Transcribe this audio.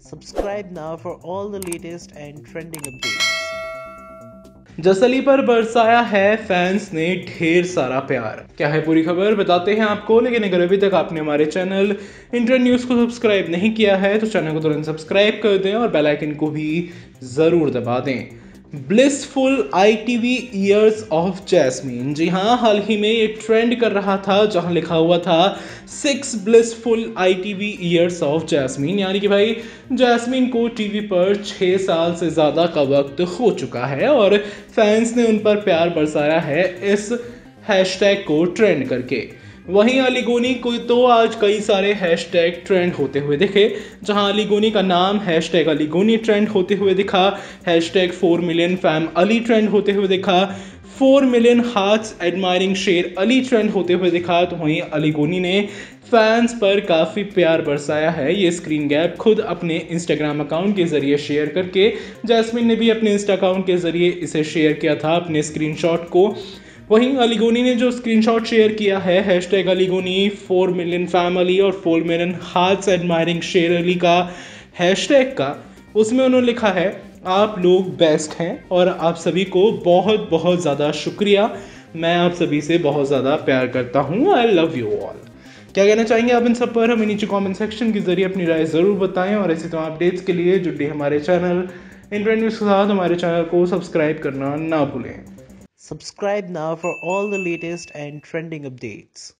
Subscribe now for all the latest and trending updates. जसली पर बरसाया है fans ने ढेर सारा प्यार। क्या है पूरी खबर बताते हैं आपको, लेकिन अगर अभी तक आपने हमारे चैनल इंटर न्यूज़ को सब्सक्राइब नहीं किया है तो चैनल को तुरंत सब्सक्राइब कर दें और बेल आइकन को भी ज़रूर दबा दें। Blissful ITV years of Jasmine, जी हाँ, हाल ही में ये ट्रेंड कर रहा था जहाँ लिखा हुआ था 6 blissful ITV years of Jasmine, यानी कि भाई जैस्मीन को टीवी पर 6 साल से ज़्यादा का वक्त हो चुका है और फैंस ने उन पर प्यार बरसाया है इस हैशटैग को ट्रेंड करके। वहीं अलीगोनी को तो आज कई सारे हैशटैग ट्रेंड होते हुए दिखे, जहां अलीगोनी का नाम हैशटैग अलीगोनी ट्रेंड होते हुए दिखा, hashtag 4 million family trend होते हुए दिखा, 4 मिलियन हार्ट्स एडमायरिंग शेर अली ट्रेंड होते हुए दिखा। तो वहीं अलीगोनी ने फैंस पर काफ़ी प्यार बरसाया है। ये स्क्रीन गैप खुद अपने इंस्टाग्राम अकाउंट के जरिए शेयर करके, जैस्मीन ने भी अपने इंस्टा अकाउंट के जरिए इसे शेयर किया था अपने स्क्रीनशॉट को। वहीं अलीगोनी ने जो स्क्रीनशॉट शेयर किया है हैशटैग अलीगोनी 4 मिलियन फैमिली और 4 मिलियन हार्ट्स एडमायरिंग शेर अली का हैशटैग का, उसमें उन्होंने लिखा है आप लोग बेस्ट हैं और आप सभी को बहुत बहुत ज़्यादा शुक्रिया। मैं आप सभी से बहुत ज़्यादा प्यार करता हूँ। I love you all. क्या कहना चाहेंगे आप इन सब पर, हमें नीचे कमेंट सेक्शन के जरिए अपनी राय ज़रूर बताएं और ऐसे तमाम अपडेट्स के लिए जुड़े हमारे चैनल इंटर न्यूज़ के साथ हमारे चैनल को सब्सक्राइब करना ना भूलें। Subscribe now for all the latest and trending updates.